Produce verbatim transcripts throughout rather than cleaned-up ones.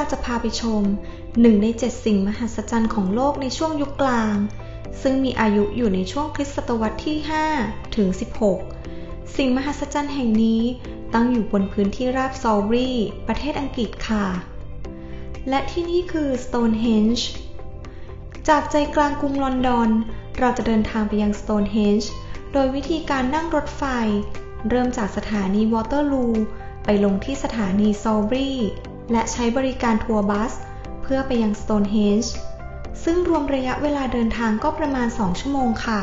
จะพาไปชมหนึ่งในเจ็ดสิ่งมหัศจรรย์ของโลกในช่วงยุคกลางซึ่งมีอายุอยู่ในช่วงคริสตศตวรรษที่ห้าถึงสิบหกสิ่งมหัศจรรย์แห่งนี้ตั้งอยู่บนพื้นที่ราบซอลบรีประเทศอังกฤษค่ะและที่นี่คือ Stonehenge จากใจกลางกรุงลอนดอนเราจะเดินทางไปยัง Stonehenge โดยวิธีการนั่งรถไฟเริ่มจากสถานีวอเตอร์ลูไปลงที่สถานีซอลบรีและใช้บริการทัวร์บัสเพื่อไปยัง Stonehenge ซึ่งรวมระยะเวลาเดินทางก็ประมาณสองชั่วโมงค่ะ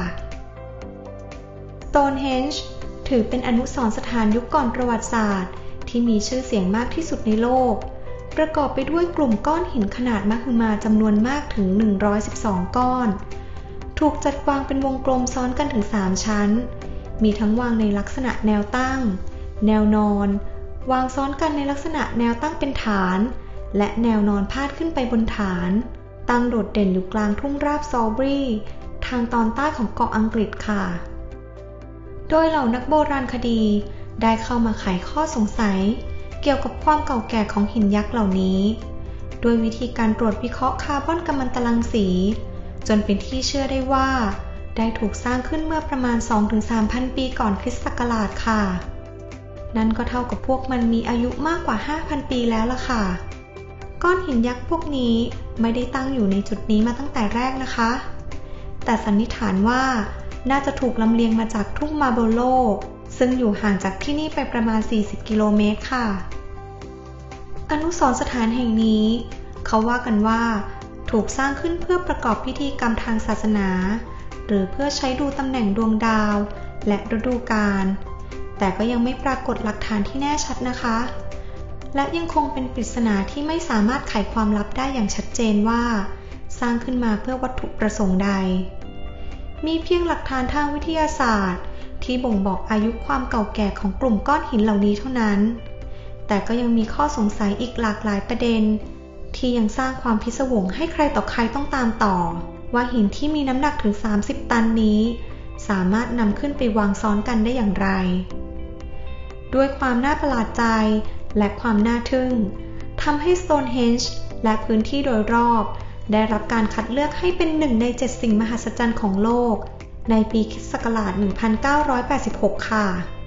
Stonehenge ถือเป็นอนุสรณ์สถานยุคก่อนประวัติศาสตร์ที่มีชื่อเสียงมากที่สุดในโลกประกอบไปด้วยกลุ่มก้อนหินขนาดมหึมาจำนวนมากถึงหนึ่งร้อยสิบสองก้อนถูกจัดวางเป็นวงกลมซ้อนกันถึงสามชั้นมีทั้งวางในลักษณะแนวตั้งแนวนอนวางซ้อนกันในลักษณะแนวตั้งเป็นฐานและแนวนอนพาดขึ้นไปบนฐานตั้งโดดเด่นอยู่กลางทุ่งราบซอลบรีทางตอนใต้ของเกาะอังกฤษค่ะโดยเหล่านักโบราณคดีได้เข้ามาไขข้อสงสัยเกี่ยวกับความเก่าแก่ของหินยักษ์เหล่านี้โดยวิธีการตรวจวิเคราะห์คาร์บอนกัมมันตรังสีจนเป็นที่เชื่อได้ว่าได้ถูกสร้างขึ้นเมื่อประมาณ สองถึงสามพัน ปีก่อนคริสตศักราชค่ะนั่นก็เท่ากับพวกมันมีอายุมากกว่า ห้าพัน ปีแล้วล่ะค่ะก้อนหินยักษ์พวกนี้ไม่ได้ตั้งอยู่ในจุดนี้มาตั้งแต่แรกนะคะแต่สันนิษฐานว่าน่าจะถูกลำเลียงมาจากทุ่งมาร์โบโลซึ่งอยู่ห่างจากที่นี่ไปประมาณสี่สิบกิโลเมตรค่ะอนุสรณ์สถานแห่งนี้เขาว่ากันว่าถูกสร้างขึ้นเพื่อประกอบพิธีกรรมทางศาสนาหรือเพื่อใช้ดูตำแหน่งดวงดาวและฤดูกาลแต่ก็ยังไม่ปรากฏหลักฐานที่แน่ชัดนะคะและยังคงเป็นปริศนาที่ไม่สามารถไขความลับได้อย่างชัดเจนว่าสร้างขึ้นมาเพื่อวัตถุประสงค์ใดมีเพียงหลักฐานทางวิทยาศาสตร์ที่บ่งบอกอายุความเก่าแก่ของกลุ่มก้อนหินเหล่านี้เท่านั้นแต่ก็ยังมีข้อสงสัยอีกหลากหลายประเด็นที่ยังสร้างความพิศวงให้ใครต่อใครต้องตามต่อว่าหินที่มีน้ำหนักถึงสามสิบตันนี้สามารถนำขึ้นไปวางซ้อนกันได้อย่างไรด้วยความน่าประหลาดใจและความน่าทึ่งทำให้ Stonehenge และพื้นที่โดยรอบได้รับการคัดเลือกให้เป็นหนึ่งในเจ็ดสิ่งมหัศจรรย์ของโลกในปีคริสตศักราช หนึ่งพันเก้าร้อยแปดสิบหก ค่ะ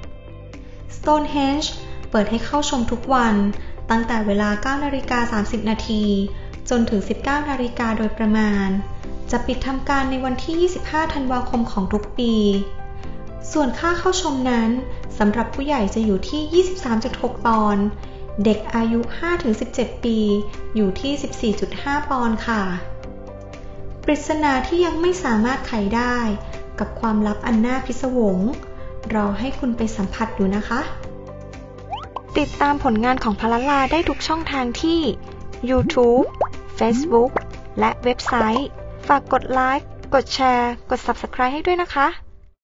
Stonehenge เปิดให้เข้าชมทุกวันตั้งแต่เวลา เก้านาฬิกาสามสิบนาทีจนถึง สิบเก้านาฬิกาโดยประมาณจะปิดทำการในวันที่ ยี่สิบห้าธันวาคมของทุกปีส่วนค่าเข้าชมนั้นสำหรับผู้ใหญ่จะอยู่ที่ ยี่สิบสามจุดหก ปอนด์เด็กอายุ ห้าถึงสิบเจ็ด ปีอยู่ที่ สิบสี่จุดห้า ปอนด์ค่ะปริศนาที่ยังไม่สามารถไขได้กับความลับอันน่าพิศวงรอให้คุณไปสัมผัสดูนะคะติดตามผลงานของพลัลลาได้ทุกช่องทางที่ YouTube Facebook และเว็บไซต์ฝากกดไลค์กดแชร์กด Subscribe ให้ด้วยนะคะ